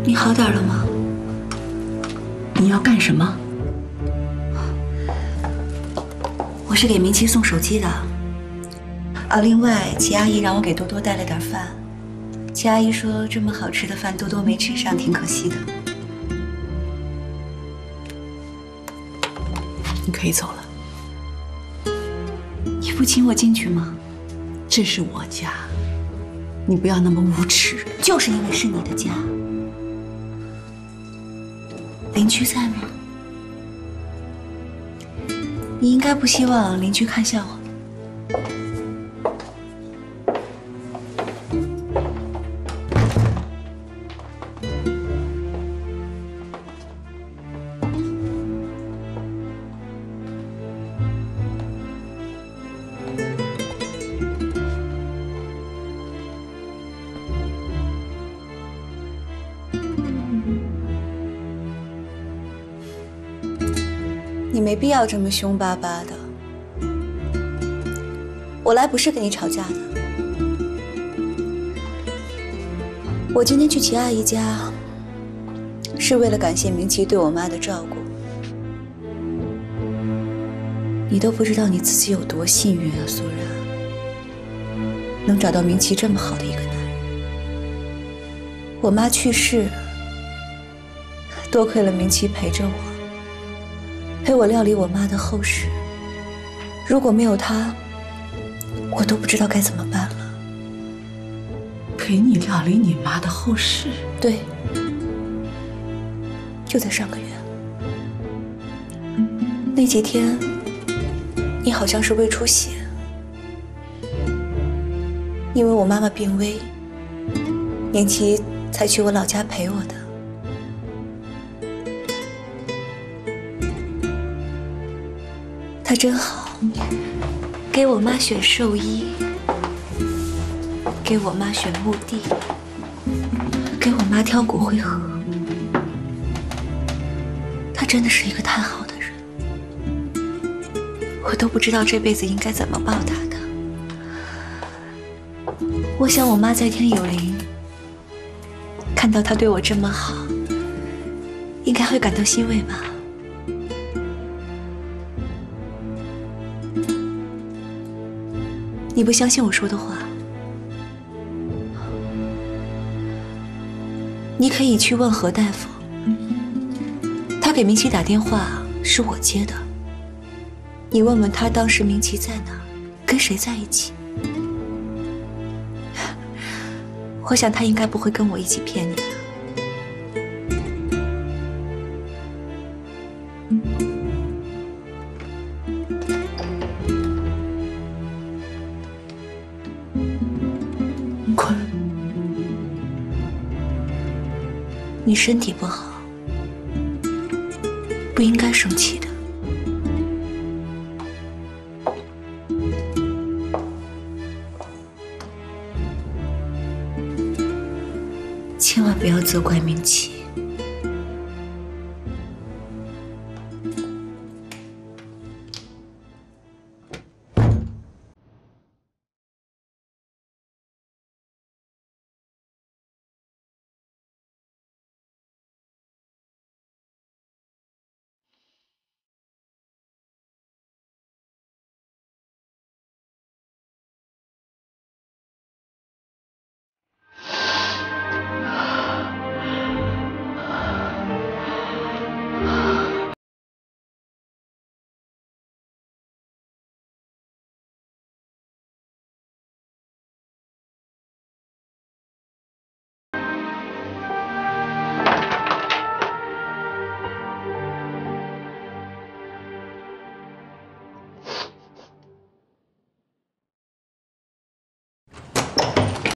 你好点了吗？ 你要干什么？ 我是给明琪送手机的。啊，另外齐阿姨让我给多多带了点饭。齐阿姨说这么好吃的饭多多没吃上，挺可惜的。 你可以走了。 你不请我进去吗？ 这是我家，你不要那么无耻。 就是因为是你的家。邻居在吗？你应该不希望邻居看笑话。你没必要这么凶巴巴的。我来不是跟你吵架的。我今天去齐阿姨家，是为了感谢明琪对我妈的照顾。你都不知道你自己有多幸运啊，苏然，能找到明琪这么好的一个男人。我妈去世，多亏了明琪陪着我。陪我料理我妈的后事，如果没有她，我都不知道该怎么办了。 陪你料理你妈的后事？ 对，就在上个月。那几天，你好像是胃出血，因为我妈妈病危，明琪才去我老家陪我的。他真好，给我妈选寿衣，给我妈选墓地，给我妈挑骨灰盒。他真的是一个太好的人，我都不知道这辈子应该怎么报答他。我想我妈在天有灵，看到他对我这么好，应该会感到欣慰吧。你不相信我说的话，你可以去问何大夫，他给明琪打电话是我接的，你问问他当时明琪在哪儿，跟谁在一起。我想他应该不会跟我一起骗你的。你身体不好，不应该生气的。千万不要责怪明琪。